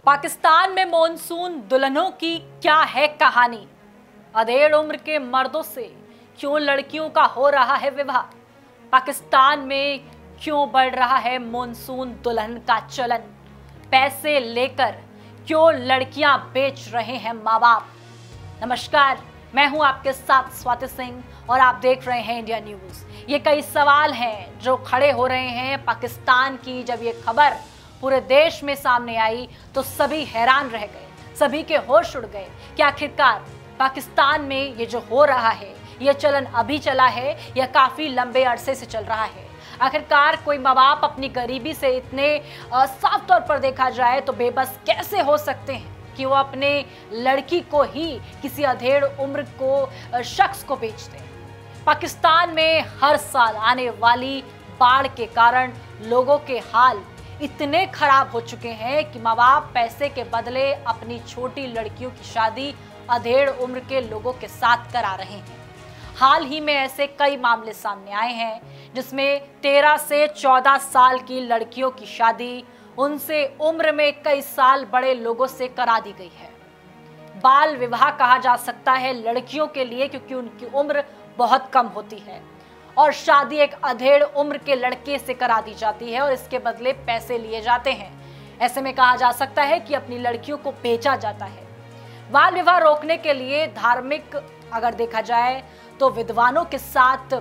पाकिस्तान में मॉनसून दुल्हनों की क्या है कहानी। अधेड़ उम्र के मर्दों से क्यों लड़कियों का हो रहा है विवाह। पाकिस्तान में क्यों बढ़ रहा है मॉनसून दुल्हन का चलन। पैसे लेकर क्यों लड़कियां बेच रहे हैं माँ बाप। नमस्कार, मैं हूं आपके साथ स्वाति सिंह और आप देख रहे हैं इंडिया न्यूज। ये कई सवाल हैं जो खड़े हो रहे हैं पाकिस्तान की। जब ये खबर पूरे देश में सामने आई तो सभी हैरान रह गए, सभी के होश उड़ गए कि आखिरकार पाकिस्तान में ये जो हो रहा है ये चलन अभी चला है या काफी लंबे अरसे से चल रहा है। आखिरकार कोई माँ बाप अपनी गरीबी से इतने साफ तौर पर देखा जाए तो बेबस कैसे हो सकते हैं कि वो अपने लड़की को ही किसी अधेड़ उम्र को शख्स को बेच दें। पाकिस्तान में हर साल आने वाली बाढ़ के कारण लोगों के हाल इतने खराब हो चुके हैं कि माँ बाप पैसे के बदले अपनी छोटी लड़कियों की शादी अधेड़ उम्र के लोगों के साथ करा रहे हैं। हाल ही में ऐसे कई मामले सामने आए हैं जिसमें 13 से 14 साल की लड़कियों की शादी उनसे उम्र में कई साल बड़े लोगों से करा दी गई है। बाल विवाह कहा जा सकता है लड़कियों के लिए क्योंकि उनकी उम्र बहुत कम होती है और शादी एक अधेड़ उम्र के लड़के से करा दी जाती है और इसके बदले पैसे लिए जाते हैं। ऐसे में कहा जा सकता है कि अपनी लड़कियों को बेचा जाता है। बाल विवाह रोकने के लिए धार्मिक अगर देखा जाए तो विद्वानों के साथ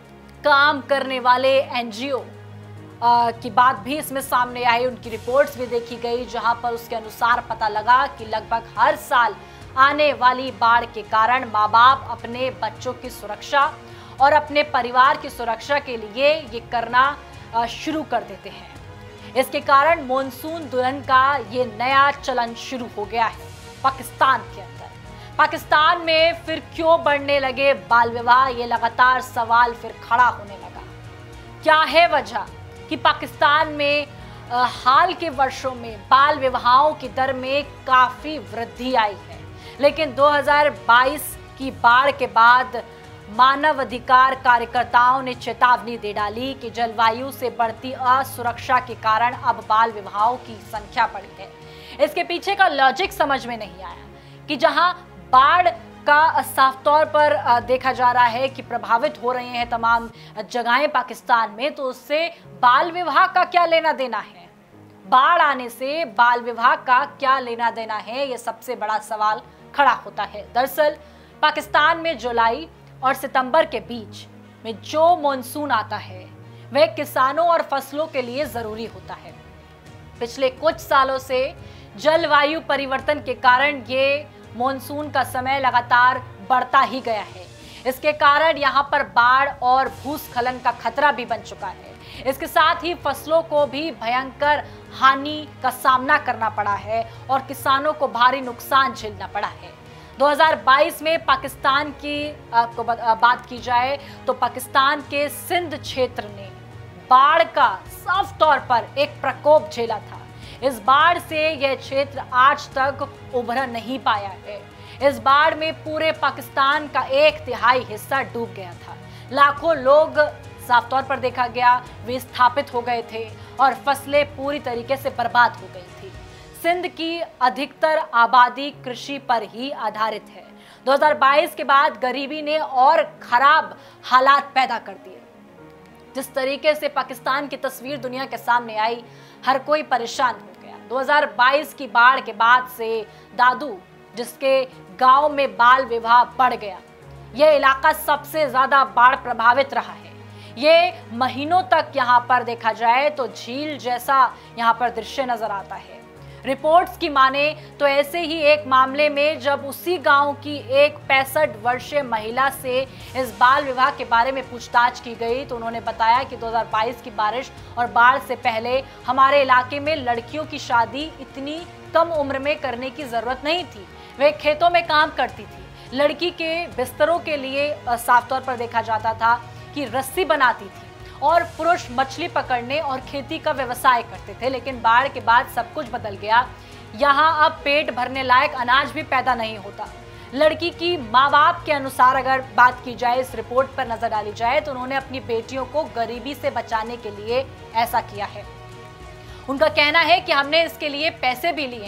काम करने वाले एनजीओ की बात भी इसमें सामने आई। उनकी रिपोर्ट्स भी देखी गई जहां पर उसके अनुसार पता लगा कि लगभग हर साल आने वाली बाढ़ के कारण माँ बाप अपने बच्चों की सुरक्षा और अपने परिवार की सुरक्षा के लिए ये करना शुरू कर देते हैं। इसके कारण मॉनसून दुल्हन का ये नया चलन शुरू हो गया है पाकिस्तान के अंदर। पाकिस्तान में फिर क्यों बढ़ने लगे बाल विवाह, ये लगातार सवाल फिर खड़ा होने लगा। क्या है वजह कि पाकिस्तान में हाल के वर्षों में बाल विवाहों की दर में काफी वृद्धि आई है, लेकिन 2022 की बाढ़ के बाद मानवाधिकार कार्यकर्ताओं ने चेतावनी दे डाली कि जलवायु से बढ़ती असुरक्षा के कारण अब बाल विवाहों की संख्या बढ़ी है। इसके पीछे का लॉजिक समझ में नहीं आया कि जहां बाढ़ का साफ तौर पर देखा जा रहा है कि प्रभावित हो रहे हैं तमाम जगहें पाकिस्तान में, तो उससे बाल विवाह का क्या लेना देना है। बाढ़ आने से बाल विवाह का क्या लेना देना है, यह सबसे बड़ा सवाल खड़ा होता है। दरअसल पाकिस्तान में जुलाई और सितंबर के बीच में जो मॉनसून आता है वह किसानों और फसलों के लिए जरूरी होता है। पिछले कुछ सालों से जलवायु परिवर्तन के कारण ये मॉनसून का समय लगातार बढ़ता ही गया है। इसके कारण यहाँ पर बाढ़ और भूस्खलन का खतरा भी बन चुका है। इसके साथ ही फसलों को भी भयंकर हानि का सामना करना पड़ा है और किसानों को भारी नुकसान झेलना पड़ा है। 2022 में पाकिस्तान की बात की जाए तो पाकिस्तान के सिंध क्षेत्र ने बाढ़ का साफ तौर पर एक प्रकोप झेला था। इस बाढ़ से यह क्षेत्र आज तक उभर नहीं पाया है। इस बाढ़ में पूरे पाकिस्तान का 1/3 हिस्सा डूब गया था। लाखों लोग साफ तौर पर देखा गया विस्थापित हो गए थे और फसलें पूरी तरीके से बर्बाद हो गई थी। सिंध की अधिकतर आबादी कृषि पर ही आधारित है। 2022 के बाद गरीबी ने और खराब हालात पैदा कर दिए। जिस तरीके से पाकिस्तान की तस्वीर दुनिया के सामने आई, हर कोई परेशान हो गया। 2022 की बाढ़ के बाद से दादू जिसके गांव में बाल विवाह बढ़ गया, यह इलाका सबसे ज्यादा बाढ़ प्रभावित रहा है। ये महीनों तक यहाँ पर देखा जाए तो झील जैसा यहाँ पर दृश्य नजर आता है। रिपोर्ट्स की माने तो ऐसे ही एक मामले में जब उसी गांव की एक 65 वर्षीय महिला से इस बाल विवाह के बारे में पूछताछ की गई तो उन्होंने बताया कि 2022 की बारिश और बाढ़ से पहले हमारे इलाके में लड़कियों की शादी इतनी कम उम्र में करने की जरूरत नहीं थी। वे खेतों में काम करती थी। लड़की के बिस्तरों के लिए साफ तौर पर देखा जाता था कि रस्सी बनाती थी और पुरुष मछली पकड़ने और खेती का व्यवसाय करते थे। लेकिन बाढ़ के बाद सब कुछ बदल गया। यहाँ अब पेट भरने लायक अनाज भी पैदा नहीं होता। लड़की की माँ बाप के अनुसार अगर बात की जाए, इस रिपोर्ट पर नजर डाली जाए तो उन्होंने अपनी बेटियों को गरीबी से बचाने के लिए ऐसा किया है। उनका कहना है कि हमने इसके लिए पैसे भी लिए हैं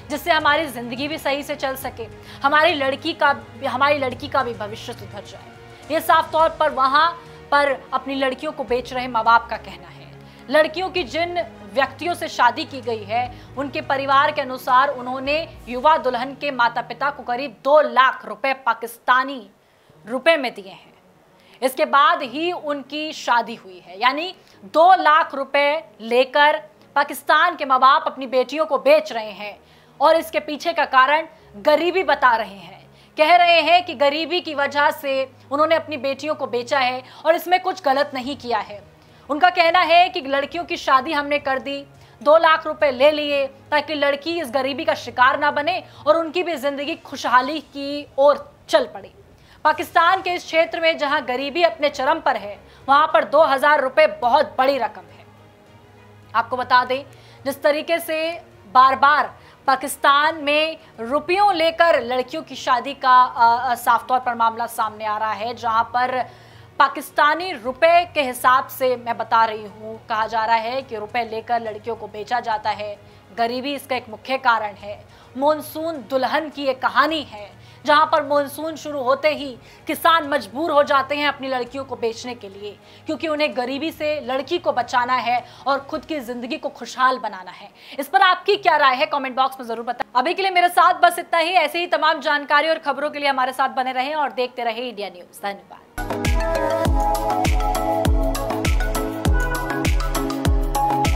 जिससे हमारी जिंदगी भी सही से चल सके, हमारी लड़की का भी भविष्य सुधर जाए। ये साफ तौर पर वहां पर अपनी लड़कियों को बेच रहे माँ बाप का कहना है। लड़कियों की जिन व्यक्तियों से शादी की गई है उनके परिवार के अनुसार उन्होंने युवा दुल्हन के माता पिता को करीब 2 लाख रुपए पाकिस्तानी रुपए में दिए हैं। इसके बाद ही उनकी शादी हुई है, यानी 2 लाख रुपए लेकर पाकिस्तान के माँ बाप अपनी बेटियों को बेच रहे हैं और इसके पीछे का कारण गरीबी बता रहे हैं। कह रहे हैं कि गरीबी की वजह से उन्होंने अपनी बेटियों को बेचा है और इसमें कुछ गलत नहीं किया है। उनका कहना है कि लड़कियों की शादी हमने कर दी, 2 लाख रुपए ले लिए ताकि लड़की इस गरीबी का शिकार ना बने और उनकी भी जिंदगी खुशहाली की ओर चल पड़े। पाकिस्तान के इस क्षेत्र में जहां गरीबी अपने चरम पर है, वहां पर 2000 रुपए बहुत बड़ी रकम है। आपको बता दें, जिस तरीके से बार बार पाकिस्तान में रुपयों लेकर लड़कियों की शादी का साफ तौर पर मामला सामने आ रहा है, जहां पर पाकिस्तानी रुपए के हिसाब से मैं बता रही हूं, कहा जा रहा है कि रुपए लेकर लड़कियों को बेचा जाता है। गरीबी इसका एक मुख्य कारण है। मॉनसून दुल्हन की एक कहानी है, जहां पर मॉनसून शुरू होते ही किसान मजबूर हो जाते हैं अपनी लड़कियों को बेचने के लिए, क्योंकि उन्हें गरीबी से लड़की को बचाना है और खुद की जिंदगी को खुशहाल बनाना है। इस पर आपकी क्या राय है, कमेंट बॉक्स में जरूर बताएं। अभी के लिए मेरे साथ बस इतना ही। ऐसे ही तमाम जानकारी और खबरों के लिए हमारे साथ बने रहें और देखते रहें इंडिया न्यूज। धन्यवाद।